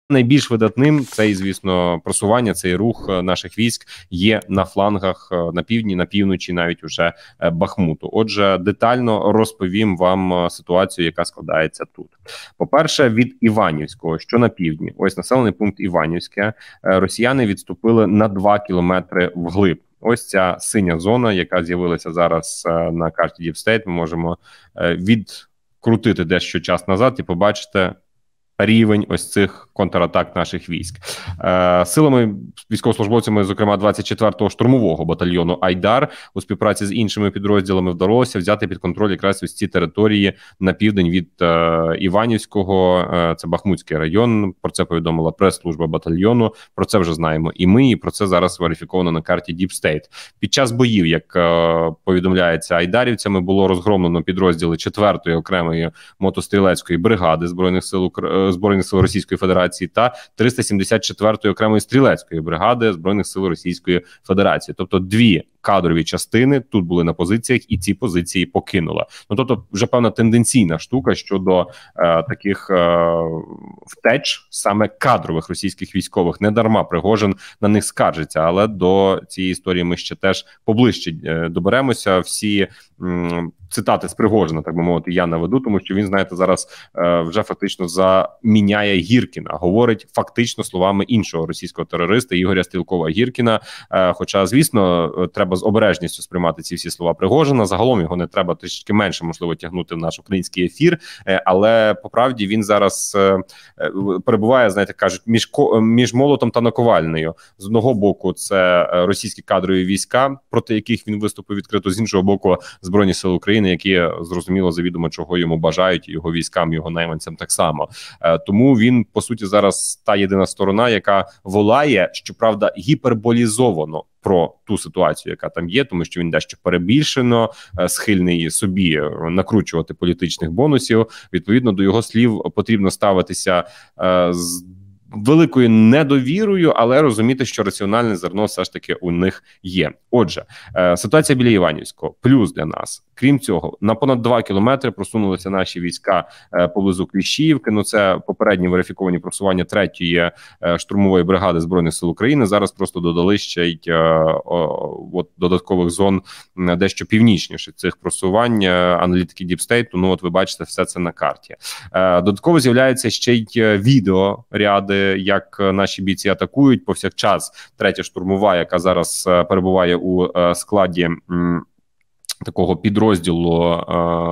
найбільш видатним цей, звісно, просування, цей рух наших військ є на флангах на півдні, на півночі, навіть уже Бахмуту. Отже, детально розповім вам ситуацію, яка складається тут. По-перше, від Іванівського, що на півдні. Ось населений пункт Іванівське. Росіяни відступили на 2 кілометри вглиб. Ось ця синя зона, яка з'явилася зараз на карті Deep State. Ми можемо відкрутити дещо час назад і побачите рівень ось цих контратак наших військ. Силами, військовослужбовцями, зокрема 24-го штурмового батальйону «Айдар», у співпраці з іншими підрозділами вдалося взяти під контроль якраз ось ці території на південь від Іванівського, це Бахмутський район, про це повідомила прес-служба батальйону, про це вже знаємо і ми, і про це зараз верифіковано на карті Deep State. Під час боїв, як повідомляється айдарівцями, було розгромлено підрозділи 4-ї окремої мотострілецької бригади Збройних сил Російської Федерації та 374-ї окремої стрілецької бригади Збройних сил Російської Федерації. Тобто дві кадрові частини тут були на позиціях і ці позиції покинула. Ну, тобто вже певна тенденційна штука щодо таких втеч саме кадрових російських військових. Не дарма Пригожин на них скаржиться, але до цієї історії ми ще теж поближче доберемося. Всі цитати з Пригожина, так би мовити, я наведу, тому що він, знаєте, зараз вже фактично заміняє Гіркіна, говорить фактично словами іншого російського терориста Ігоря Стрілкова-Гіркіна, хоча, звісно, треба з обережністю сприймати ці всі слова Пригожина, загалом його не треба трішки менше, можливо, тягнути в наш український ефір, але, по правді, він зараз перебуває, знаєте, кажуть, між молотом та наковальнею. З одного боку, це російські кадрові війська, проти яких він виступив відкрито, з іншого боку, Збройні сили України, які, зрозуміло, завідомо, чого йому бажають, його військам, його найманцям так само. Тому він, по суті, зараз та єдина сторона, яка волає, щоправда, гіперболізовано про ту ситуацію, яка там є, тому що він дещо перебільшено схильний собі накручувати політичних бонусів. Відповідно, до його слів потрібно ставитися з великою недовірою, але розуміти, що раціональне зерно все ж таки у них є. Отже, ситуація біля Іванівського. Плюс для нас. Крім цього, на понад 2 кілометри просунулися наші війська поблизу Кліщіївки. Ну, це попередні верифіковані просування 3-ї штурмової бригади Збройних сил України. Зараз просто додали ще й додаткових зон дещо північніше цих просувань. Аналітики Deep State, ну от ви бачите все це на карті. Додатково з'являються ще й відеоряди, як наші бійці атакують. Повсякчас 3-я штурмова, яка зараз перебуває у складі такого підрозділу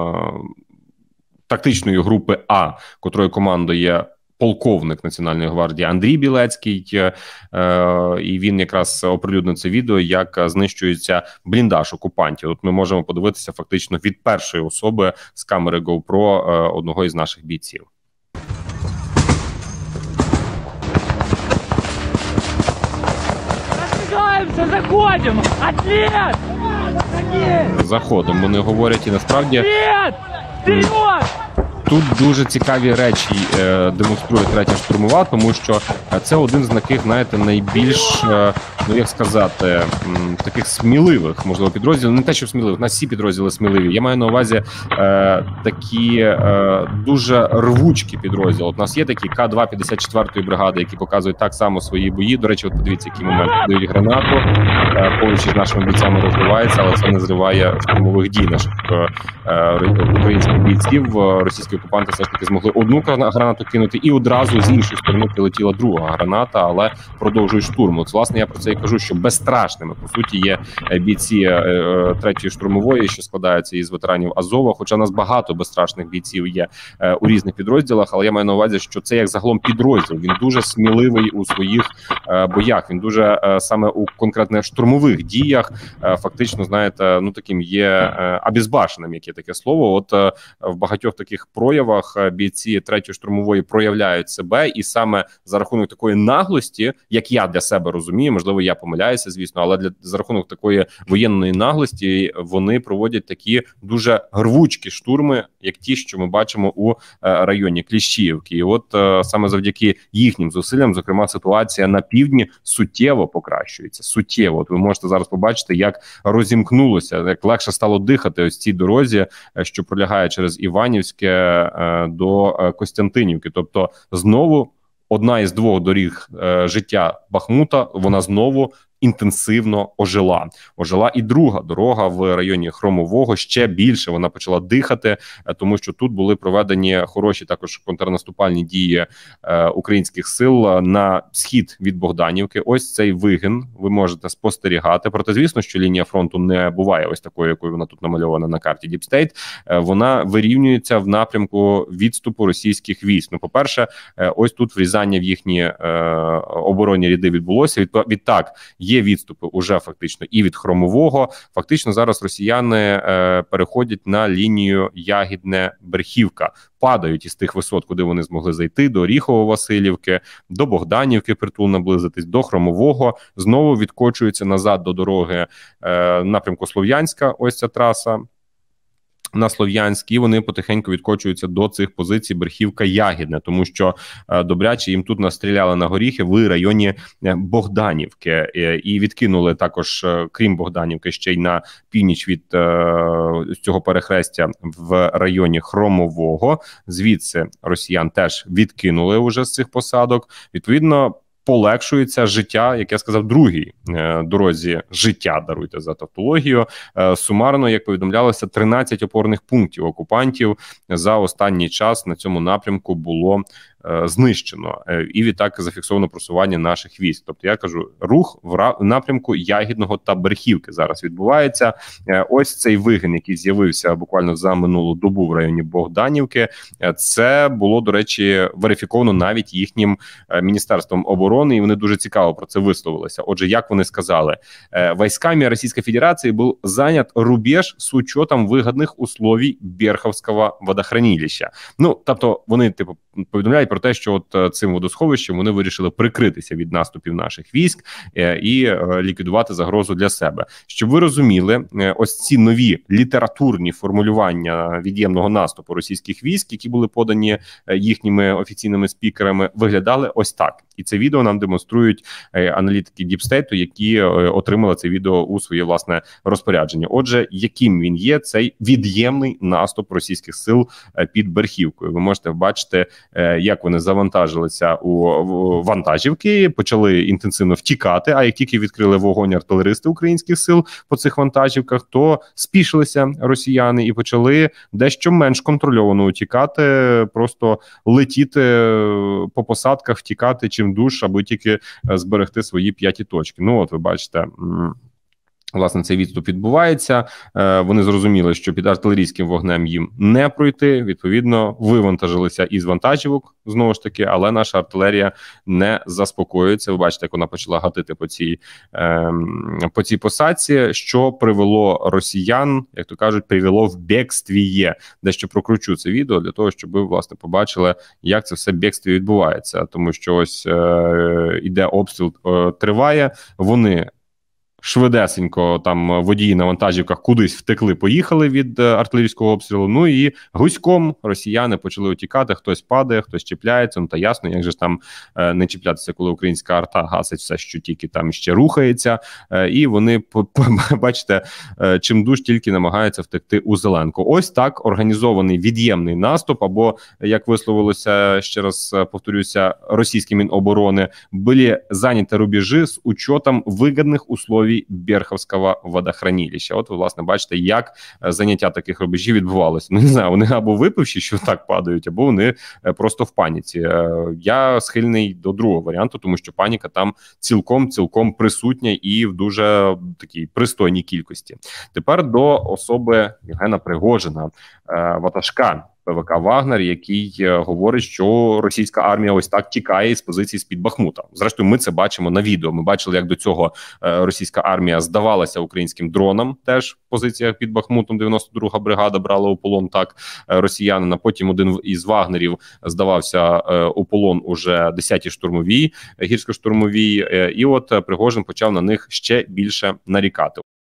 тактичної групи А, котрою командує полковник Національної гвардії Андрій Білецький, і він якраз оприлюднив це відео, як знищується бліндаж окупантів. От ми можемо подивитися фактично від першої особи з камери GoPro одного із наших бійців. Заходимо! Ответ! Заходимо, вони говорять, і насправді Вперед! тут дуже цікаві речі демонструє 3-я штурмова, тому що це один з таких, знаєте, найбільш, ну як сказати, таких сміливих, можливо, підрозділів. Не те, що сміливих, у нас всі підрозділи сміливі. Я маю на увазі такі дуже рвучкі підрозділи. От у нас є такі К2 54-ї бригади, які показують так само свої бої. До речі, от подивіться, який момент дають гранату, поруч із нашими бійцями розвивається, але це не зриває штурмових дій наших українських бійців. Російські окупанти все ж таки змогли одну гранату кинути, і одразу з іншої сторони прилетіла друга граната, але продовжують штурм. От, власне, я про це і кажу, що безстрашними, по суті, є бійці 3-ї штурмової, що складаються із ветеранів Азова, хоча у нас багато безстрашних бійців є у різних підрозділах, але я маю на увазі, що це як загалом підрозділ, він дуже сміливий у своїх боях, він дуже саме у конкретних штурмових діях, фактично, знаєте, ну таким є обезбашеним, яке таке слово. От в багатьох таких проявах бійці 3-ї штурмової проявляють себе, і саме за рахунок такої наглості, як я для себе розумію, можливо, я помиляюся, звісно, але за рахунок такої воєнної наглості вони проводять такі дуже рвучкі штурми, як ті, що ми бачимо у районі Кліщіївки. І от саме завдяки їхнім зусиллям, зокрема, ситуація на півдні суттєво покращується. Суттєво. От ви можете зараз побачити, як розімкнулося, як легше стало дихати ось цій дорозі, що пролягає через Іванівське до Костянтинівки. Тобто знову одна із двох доріг життя Бахмута, вона знову інтенсивно ожила і друга дорога в районі Хромового, ще більше вона почала дихати, тому що тут були проведені хороші також контрнаступальні дії українських сил на схід від Богданівки. Ось цей вигин ви можете спостерігати. Проте, звісно, що лінія фронту не буває ось такою, якою вона тут намальована на карті Deep State. Вона вирівнюється в напрямку відступу російських військ. Ну, по-перше, ось тут врізання в їхні оборонні ряди відбулося. Відтак, є відступи уже фактично і від Хромового. Фактично зараз росіяни переходять на лінію Ягідне-Берхівка. Падають із тих висот, куди вони змогли зайти, до Оріхово-Василівки, до Богданівки притул наблизитись, до Хромового. Знову відкочуються назад до дороги напрямку Слов'янська, ось ця траса. На Слов'янськ, і вони потихеньку відкочуються до цих позицій Берхівка-Ягідне, тому що добряче їм тут настріляли на горіхи в районі Богданівки і відкинули також, крім Богданівки, ще й на північ від цього перехрестя в районі Хромового. Звідси росіян теж відкинули уже з цих посадок. Відповідно, полегшується життя, як я сказав, другій дорозі життя, даруйте за тавтологію. Сумарно, як повідомлялося, 13 опорних пунктів окупантів за останній час на цьому напрямку було знищено. І відтак зафіксовано просування наших військ. Тобто, я кажу, рух в напрямку Ягідного та Берхівки зараз відбувається. Ось цей вигин, який з'явився буквально за минулу добу в районі Богданівки, це було, до речі, верифіковано навіть їхнім Міністерством оборони, і вони дуже цікаво про це висловилися. Отже, як вони сказали, військами Російської Федерації був зайнят рубеж з учетом вигідних условій Берховського водохранилища. Ну, тобто, вони, типу, повідомляють про те, що от цим водосховищем вони вирішили прикритися від наступів наших військ і ліквідувати загрозу для себе. Щоб ви розуміли, ось ці нові літературні формулювання від'ємного наступу російських військ, які були подані їхніми офіційними спікерами, виглядали ось так. І це відео нам демонструють аналітики Deep State, які отримали це відео у своє власне розпорядження. Отже, яким він є, цей від'ємний наступ російських сил під Берхівкою. Ви можете бачити, як вони завантажилися у вантажівки, почали інтенсивно втікати, а як тільки відкрили вогонь артилеристи українських сил по цих вантажівках, то спішилися росіяни і почали дещо менш контрольовано утікати, просто летіти по посадках, втікати чим душ, аби тільки зберегти свої п'яті точки. Ну, от ви бачите, власне, цей відступ відбувається. Вони зрозуміли, що під артилерійським вогнем їм не пройти. Відповідно, вивантажилися із вантажівок, знову ж таки, але наша артилерія не заспокоюється. Ви бачите, як вона почала гатити по цій посадці, що привело росіян, як то кажуть, привело в бєгствіє. Дещо прокручу це відео для того, щоб ви, власне, побачили, як це все бєгстві відбувається. Тому що ось іде обстріл, триває, вони швидесенько там водії на вантажівках кудись втекли, поїхали від артилерійського обстрілу. Ну і гуськом росіяни почали утікати. Хтось падає, хтось чіпляється. Ну та ясно, як же ж там не чіплятися, коли українська арта гасить все, що тільки там ще рухається. І вони, бачите, чим дуж тільки намагаються втекти у зеленку. Ось так організований від'ємний наступ, або, як висловилося, ще раз повторюся, російські Міноборони, були зайняті рубежі з учетом вигідних условий Берховського водохранилища. От ви, власне, бачите, як заняття таких рубежів відбувалося. Ну, не знаю, вони або випивші, що так падають, або вони просто в паніці. Я схильний до другого варіанту, тому що паніка там цілком присутня і в дуже такій пристойній кількості. Тепер до особи Євгена Пригожина, ватажка ПВК «Вагнер», який говорить, що російська армія ось так тікає з позиції з-під Бахмута. Зрештою, ми це бачимо на відео. Ми бачили, як до цього російська армія здавалася українським дронам, теж в позиціях під Бахмутом. 92-га бригада брала у полон так росіянина. Потім один із вагнерів здавався у полон уже 10-й штурмовій, гірсько-штурмовій. І от Пригожин почав на них ще більше нарікати.